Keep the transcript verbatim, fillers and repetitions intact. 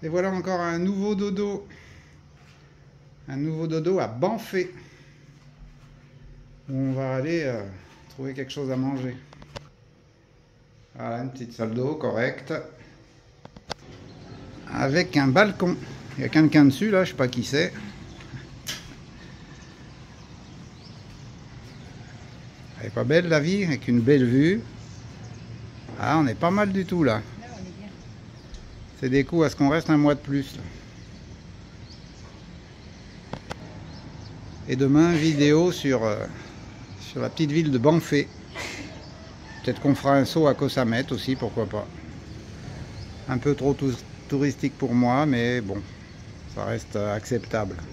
Et voilà encore un nouveau dodo. Un nouveau dodo à Banffé. Où on va aller euh, trouver quelque chose à manger. Voilà, une petite salle d'eau correcte. Avec un balcon. Il y a quelqu'un dessus là, je sais pas qui c'est. Elle est pas belle la vie, avec une belle vue. Ah, on est pas mal du tout là. C'est des coups à ce qu'on reste un mois de plus. Là. Et demain, vidéo sur, euh, sur la petite ville de Banffé. Peut-être qu'on fera un saut à Koh Samet aussi, pourquoi pas. Un peu trop touristique pour moi, mais bon, ça reste acceptable.